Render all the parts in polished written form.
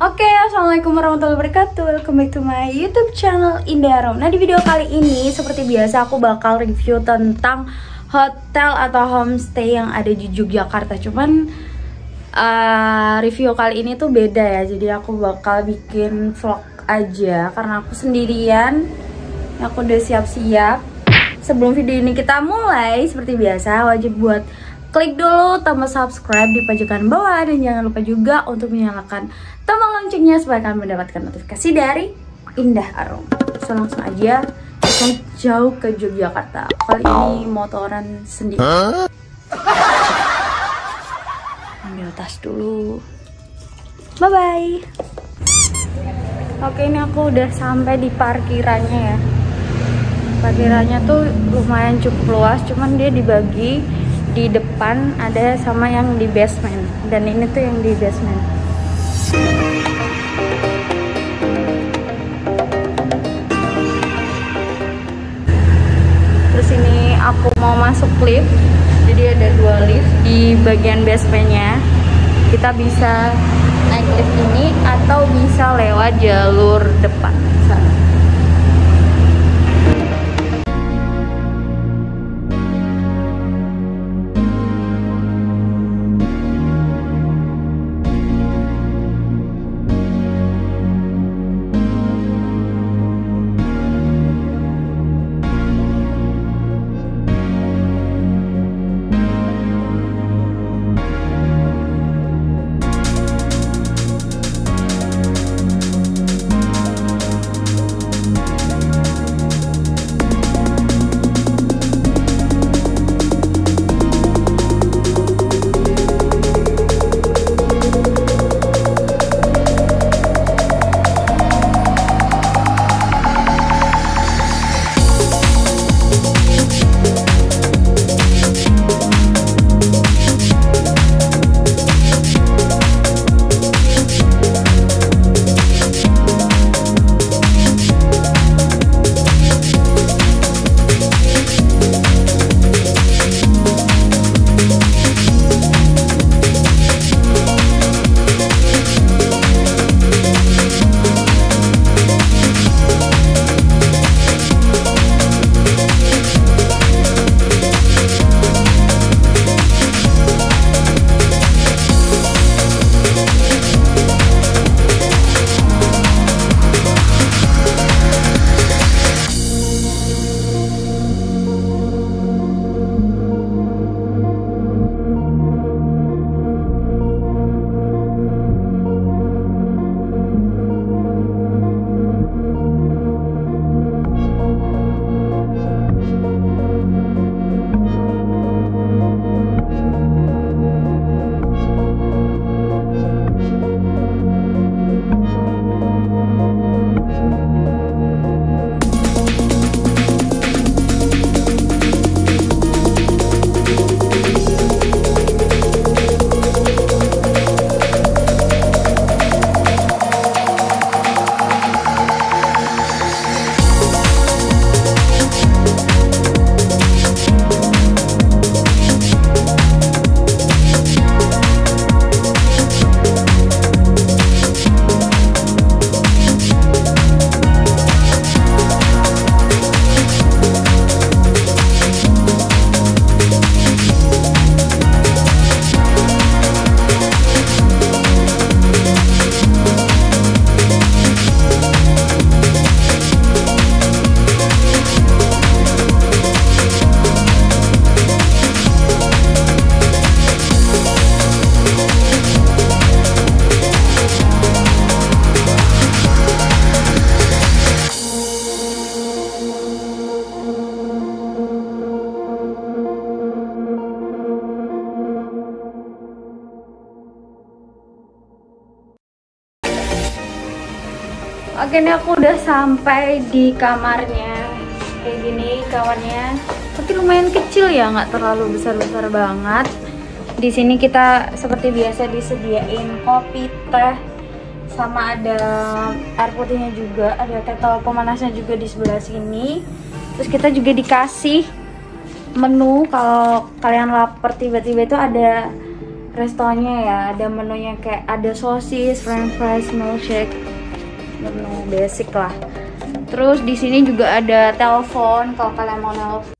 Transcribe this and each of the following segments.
Oke, assalamualaikum warahmatullahi wabarakatuh. Welcome back to my YouTube channel Indah Rom. Nah, di video kali ini seperti biasa aku bakal review tentang hotel atau homestay yang ada di Yogyakarta. Cuman review kali ini tuh beda ya. Jadi aku bakal bikin vlog aja karena aku sendirian. Aku udah siap-siap. Sebelum video ini kita mulai, seperti biasa wajib buat klik dulu tombol subscribe di pajakan bawah dan jangan lupa juga untuk menyalakan tombol loncengnya supaya kalian mendapatkan notifikasi dari Indah Arom. So langsung aja kita jauh ke Yogyakarta. Kali ini motoran sendiri. Ambil tas dulu. Bye bye. Oke, ini aku udah sampai di parkirannya ya. Parkirannya tuh lumayan cukup luas, cuman dia dibagi di depan ada sama yang di basement, dan ini tuh yang di basement. Terus ini aku mau masuk lift, jadi ada 2 lift di bagian basementnya. Kita bisa naik lift ini atau bisa lewat jalur depan sana. Oke, ini aku udah sampai di kamarnya. Kayak gini kamarnya, tapi lumayan kecil ya, nggak terlalu besar-besar banget. Di sini kita seperti biasa disediain kopi, teh, sama ada air putihnya juga, ada kettle pemanasnya juga di sebelah sini. Terus kita juga dikasih menu kalau kalian lapar tiba-tiba itu ada restonya ya. Ada menunya kayak ada sosis, french fries, milkshake, menu basic lah. Terus di sini juga ada telepon kalau kalian mau nelpon.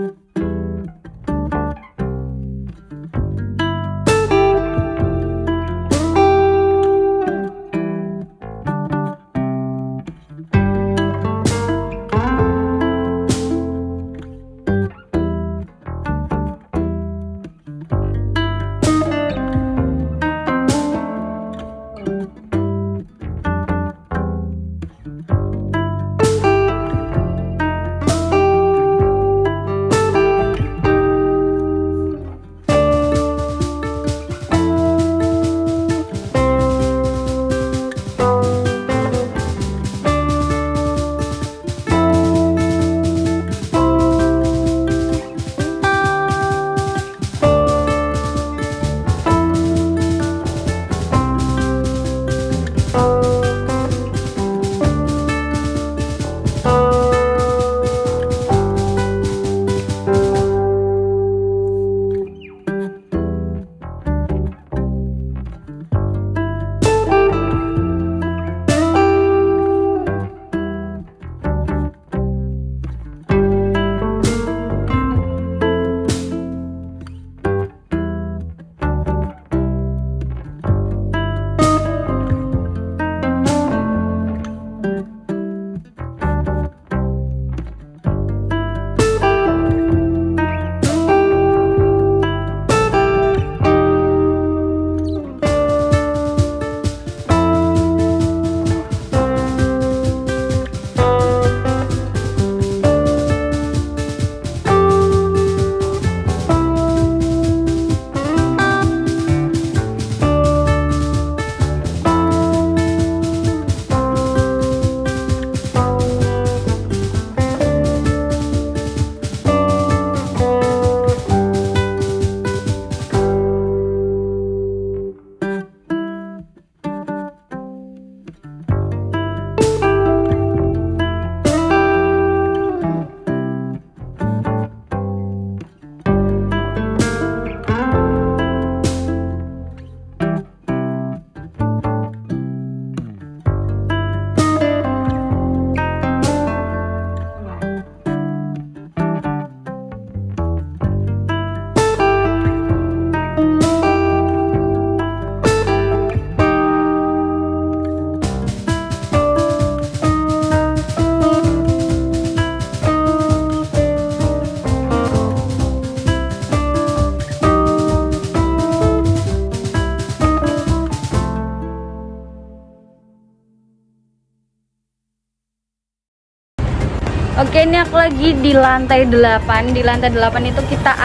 Oke, ini aku lagi di lantai 8. Di lantai 8 itu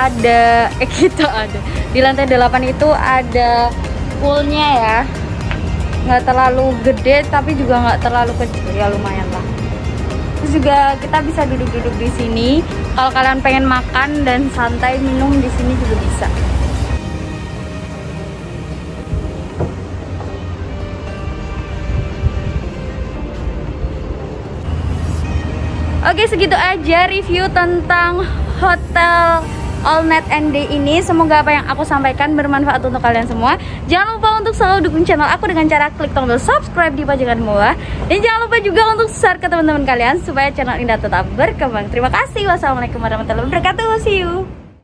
di lantai 8 itu ada poolnya ya. Nggak terlalu gede tapi juga nggak terlalu kecil, ya lumayan lah. Terus juga kita bisa duduk-duduk di sini. Kalau kalian pengen makan dan santai minum di sini juga bisa. Oke, segitu aja review tentang hotel All Night and Day ini. Semoga apa yang aku sampaikan bermanfaat untuk kalian semua. Jangan lupa untuk selalu dukung channel aku dengan cara klik tombol subscribe di pojokan bawah. Dan jangan lupa juga untuk share ke teman-teman kalian supaya channel ini tetap berkembang. Terima kasih. Wassalamualaikum warahmatullahi wabarakatuh. See you.